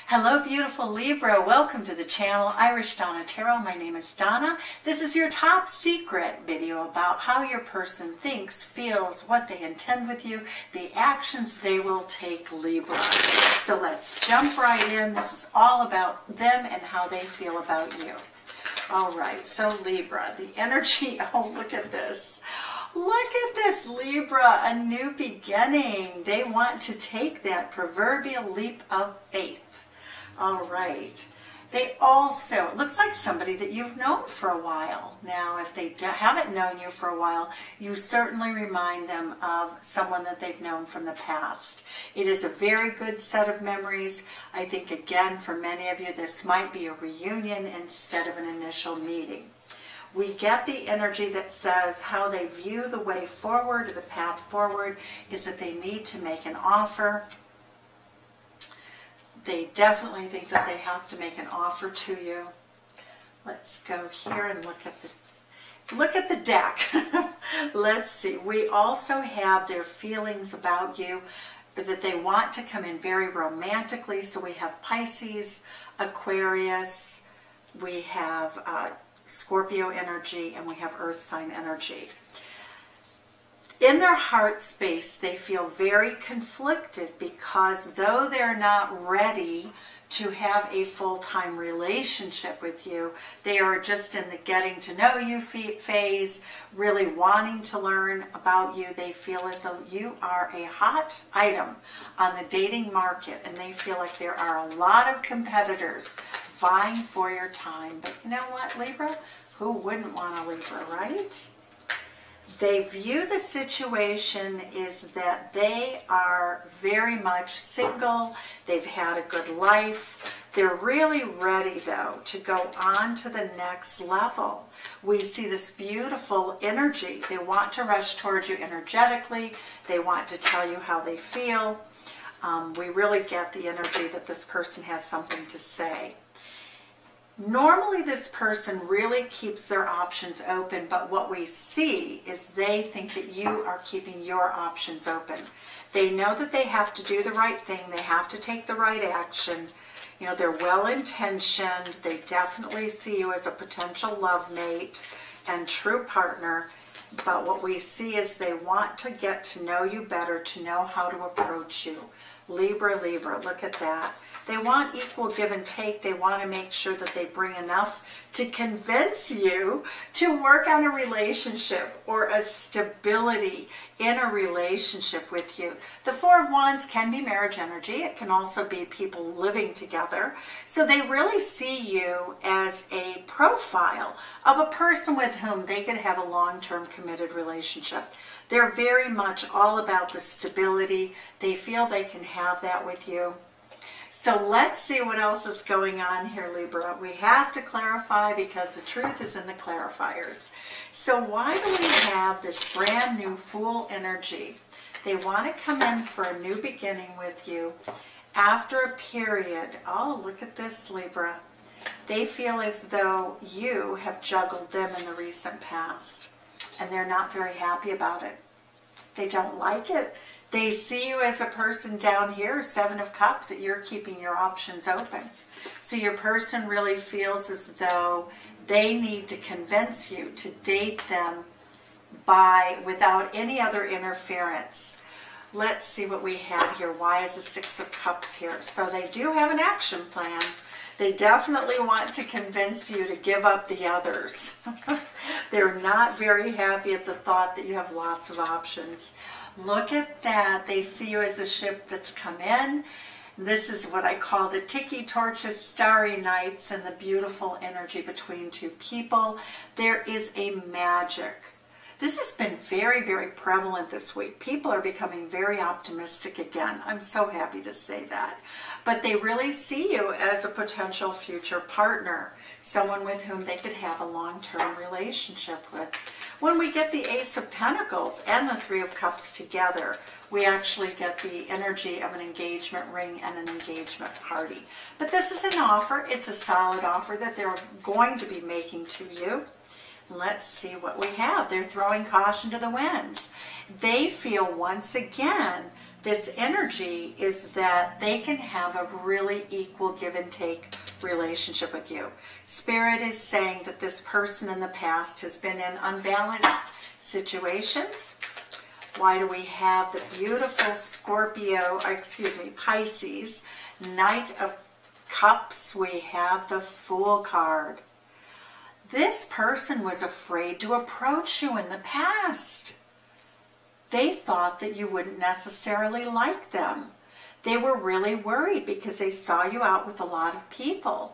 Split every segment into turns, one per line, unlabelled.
Hello beautiful Libra, welcome to the channel Irish Donna Tarot. My name is Donna. This is your top secret video about how your person thinks, feels, what they intend with you, the actions they will take, Libra. So let's jump right in. This is all about them and how they feel about you. All right, so Libra, the energy, oh look at this. Look at this, Libra, a new beginning. They want to take that proverbial leap of faith. All right. They also, it looks like somebody that you've known for a while. Now, if they haven't known you for a while, you certainly remind them of someone that they've known from the past. It is a very good set of memories. I think, again, for many of you, this might be a reunion instead of an initial meeting. We get the energy that says how they view the way forward, the path forward, is that they need to make an offer. They definitely think that they have to make an offer to you. Let's go here and look at the deck. Let's see. We also have their feelings about you, that they want to come in very romantically. So we have Pisces, Aquarius, we have Scorpio energy, and we have Earth sign energy. In their heart space, they feel very conflicted because though they're not ready to have a full-time relationship with you, they are just in the getting to know you phase, really wanting to learn about you. They feel as though you are a hot item on the dating market, and they feel like there are a lot of competitors vying for your time. But you know what, Libra? Who wouldn't want a Libra, right? They view the situation is that they are very much single. They've had a good life. They're really ready, though, to go on to the next level. We see this beautiful energy. They want to rush towards you energetically. They want to tell you how they feel. We really get the energy that this person has something to say. Normally this person really keeps their options open, but what we see is they think that you are keeping your options open. They know that they have to do the right thing. They have to take the right action. You know, they're well-intentioned. They definitely see you as a potential love mate and true partner. But what we see is they want to get to know you better, to know how to approach you. Libra, Libra, look at that. They want equal give and take. They want to make sure that they bring enough to convince you to work on a relationship or a stability in a relationship with you. The Four of Wands can be marriage energy. It can also be people living together. So they really see you as a profile of a person with whom they could have a long-term committed relationship. They're very much all about the stability. They feel they can have that with you. So let's see what else is going on here, Libra. We have to clarify because the truth is in the clarifiers. So why do we have this brand new Fool energy? They want to come in for a new beginning with you after a period. Oh, look at this, Libra. They feel as though you have juggled them in the recent past, and they're not very happy about it. They don't like it. They see you as a person down here, Seven of Cups, that you're keeping your options open. So your person really feels as though they need to convince you to date them without any other interference. Let's see what we have here. Why is the Six of Cups here? So they do have an action plan. They definitely want to convince you to give up the others. They're not very happy at the thought that you have lots of options. Look at that. They see you as a ship that's come in. This is what I call the tiki torches, starry nights, and the beautiful energy between two people. There is a magic. This has been very, very prevalent this week. People are becoming very optimistic again. I'm so happy to say that. But they really see you as a potential future partner, someone with whom they could have a long-term relationship with. When we get the Ace of Pentacles and the Three of Cups together, we actually get the energy of an engagement ring and an engagement party. But this is an offer. It's a solid offer that they're going to be making to you. Let's see what we have. They're throwing caution to the winds. They feel once again This energy is that they can have a really equal give and take relationship with you. Spirit is saying that this person in the past has been in unbalanced situations. Why do we have the beautiful Pisces, Knight of Cups? We have the Fool card. This person was afraid to approach you in the past. They thought that you wouldn't necessarily like them. They were really worried because they saw you out with a lot of people.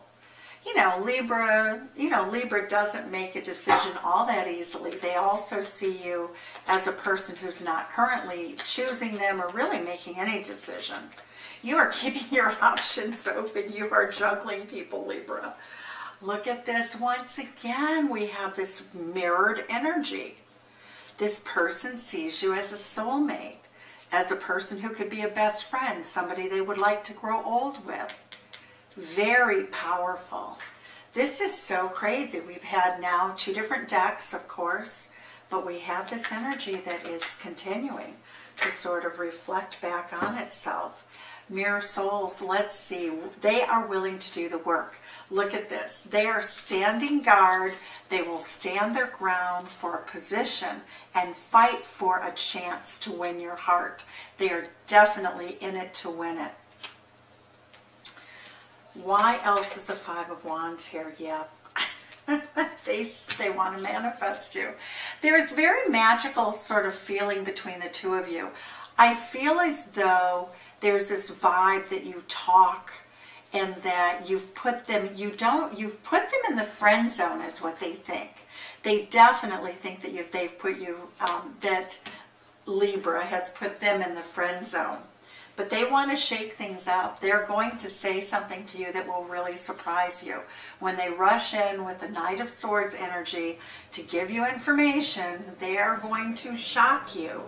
Libra doesn't make a decision all that easily. They also see you as a person who's not currently choosing them or really making any decision. You are keeping your options open. You are juggling people, Libra. Look at this once again. We have this mirrored energy. This person sees you as a soulmate, as a person who could be a best friend, somebody they would like to grow old with. Very powerful. This is so crazy. We've had now 2 different decks, of course, but we have this energy that is continuing to sort of reflect back on itself. Mirror souls, let's see. They are willing to do the work. Look at this. They are standing guard. They will stand their ground for a position and fight for a chance to win your heart. They are definitely in it to win it. Why else is a 5 of Wands here? Yeah. They want to manifest you. There is very magical sort of feeling between the two of you. I feel as though there's this vibe that you talk and that you've put them, you've put them in the friend zone is what they think. They definitely think that they've put you, that Libra has put them in the friend zone. But they want to shake things up. They're going to say something to you that will really surprise you. When they rush in with the Knight of Swords energy to give you information, they are going to shock you.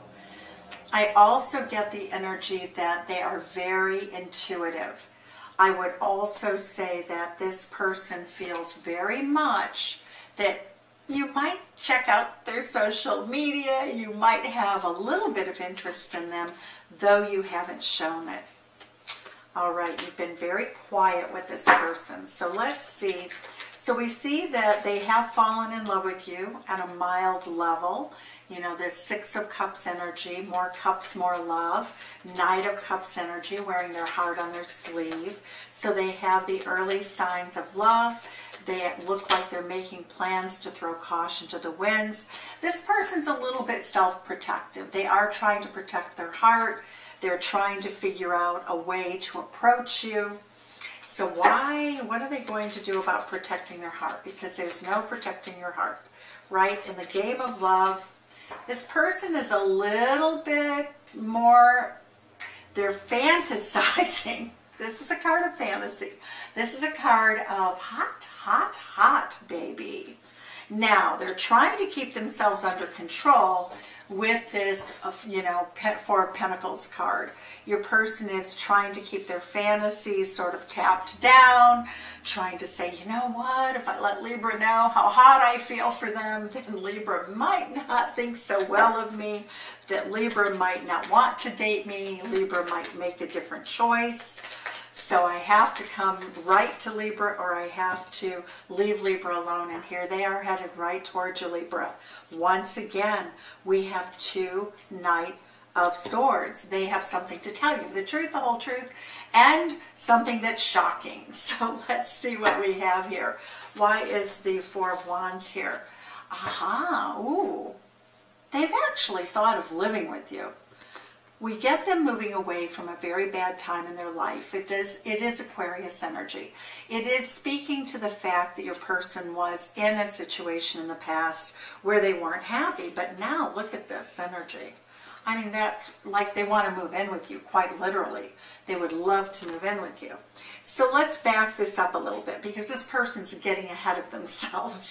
I also get the energy that they are very intuitive. I would also say that this person feels very much that you might check out their social media, you might have a little bit of interest in them, though you haven't shown it. All right, you've been very quiet with this person. So let's see. So we see that they have fallen in love with you at a mild level. You know, this 6 of Cups energy, more cups, more love. Knight of Cups energy, wearing their heart on their sleeve. So they have the early signs of love. They look like they're making plans to throw caution to the winds. This person's a little bit self-protective. They are trying to protect their heart. They're trying to figure out a way to approach you. So what are they going to do about protecting their heart? Because there's no protecting your heart, right? In the game of love, this person is a little bit more, they're fantasizing. This is a card of fantasy. This is a card of hot, hot, hot, baby. Now, they're trying to keep themselves under control with this, Four of Pentacles card. Your person is trying to keep their fantasies sort of tapped down, trying to say, you know what, if I let Libra know how hot I feel for them, then Libra might not think so well of me, that Libra might not want to date me, Libra might make a different choice. So I have to come right to Libra or I have to leave Libra alone. And here they are headed right towards you, Libra. Once again, we have 2 Knight of Swords. They have something to tell you, the truth, the whole truth, and something that's shocking. So let's see what we have here. Why is the 4 of Wands here? Aha, ooh. They've actually thought of living with you. We get them moving away from a very bad time in their life. It is Aquarius energy. It is speaking to the fact that your person was in a situation in the past where they weren't happy, but now look at this energy. I mean, that's like they want to move in with you, quite literally. They would love to move in with you. So let's back this up a little bit because this person's getting ahead of themselves.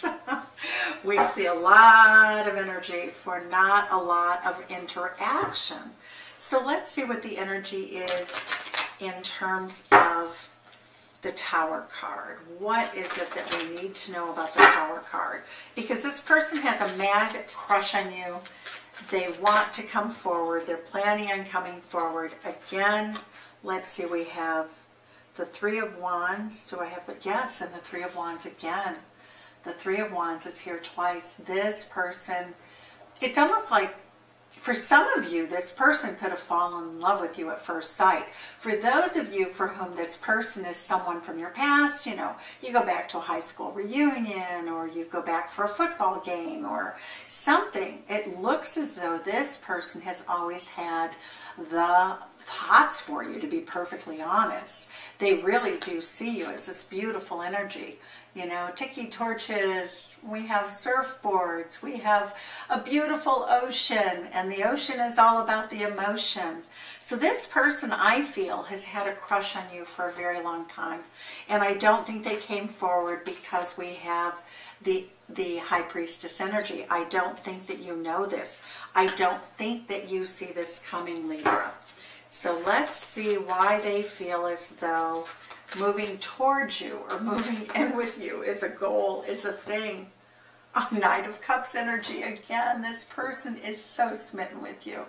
We see a lot of energy for not a lot of interaction. So let's see what the energy is in terms of the Tower card. What is it that we need to know about the Tower card? Because this person has a mad crush on you. They want to come forward. They're planning on coming forward. Again, let's see, we have the Three of Wands. Do I have the, yes, and the Three of Wands again. The Three of Wands is here twice. This person, it's almost like, for some of you, this person could have fallen in love with you at first sight. For those of you for whom this person is someone from your past, you know, you go back to a high school reunion, or you go back for a football game or something, it looks as though this person has always had the hots for you, to be perfectly honest. They really do see you as this beautiful energy. You know, tiki torches, we have surfboards, we have a beautiful ocean, and the ocean is all about the emotion. So this person, I feel, has had a crush on you for a very long time. And I don't think they came forward because we have the High Priestess energy. I don't think that you know this. I don't think that you see this coming, Libra. So let's see why they feel as though moving towards you or moving in with you is a goal, is a thing. A Knight of Cups energy again. This person is so smitten with you.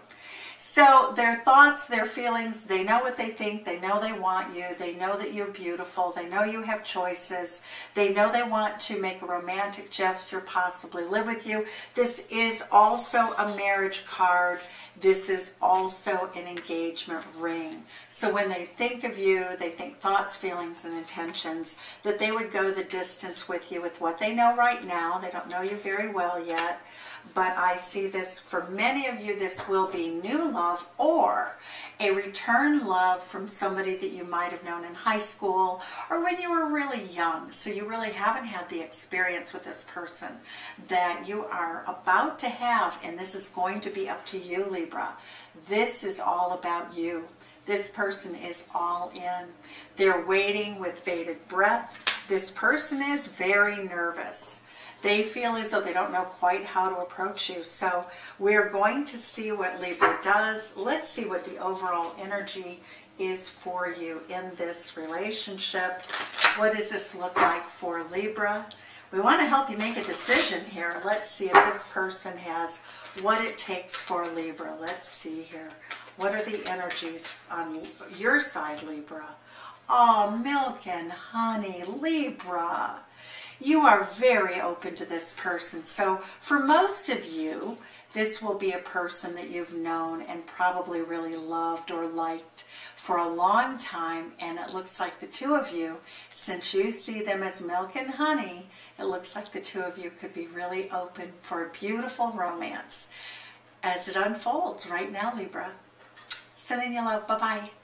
So their thoughts, their feelings, they know what they think. They know they want you. They know that you're beautiful. They know you have choices. They know they want to make a romantic gesture, possibly live with you. This is also a marriage card. This is also an engagement ring. So when they think of you, they think thoughts, feelings, and intentions, that they would go the distance with you with what they know right now. They don't know you very well yet. But I see this, for many of you, this will be new love or a return love from somebody that you might have known in high school or when you were really young. So you really haven't had the experience with this person that you are about to have, and this is going to be up to you, Libra. This is all about you. This person is all in. They're waiting with bated breath. This person is very nervous. They feel as though they don't know quite how to approach you. So we're going to see what Libra does. Let's see what the overall energy is for you in this relationship. What does this look like for Libra? We want to help you make a decision here. Let's see if this person has what it takes for Libra. Let's see here. What are the energies on your side, Libra? Oh, milk and honey, Libra. You are very open to this person. So for most of you, this will be a person that you've known and probably really loved or liked for a long time. And it looks like the two of you, since you see them as milk and honey, it looks like the two of you could be really open for a beautiful romance as it unfolds right now, Libra. Sending you love. Bye-bye.